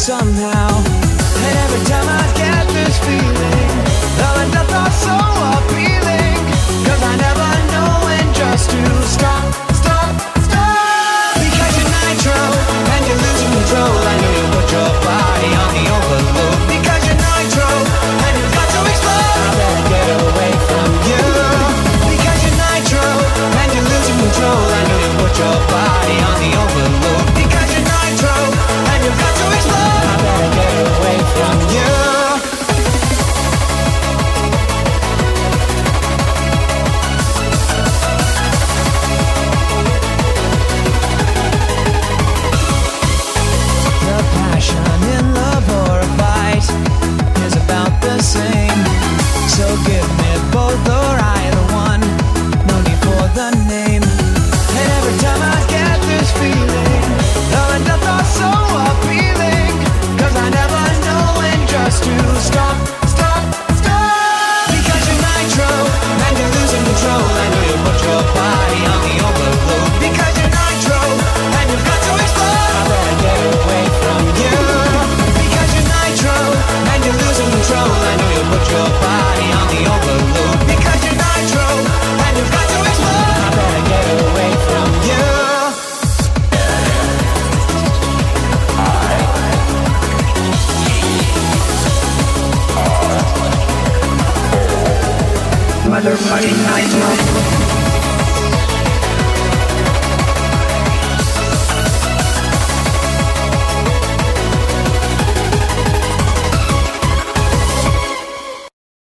somehow. And every time I get this feeling, love and death are so appealing. 'Cause I never know when just to stop. Because you're nitro, and you're losing control. I know you put your body on the overload. Because you're nitro, and you've got to explode. I better get away from you. Because you're nitro, and you're losing control. I know you put your body on the overload. Because you're nitro, and you've got to explode. I better get away from you. So give me both or either one. No need for the name. And every time I get this feeling, love and death are so appealing. 'Cause I never know when just to stop. Because you're nitro, and you're losing control. I know you put your body on the overload. Because you're nitro, and you've got to explode. I better get away from you. Because you're nitro, and you're losing control. I know you put your body on the overload. Because you're nitro, and you've got to explode. I better get away from you. Motherfucking nitro.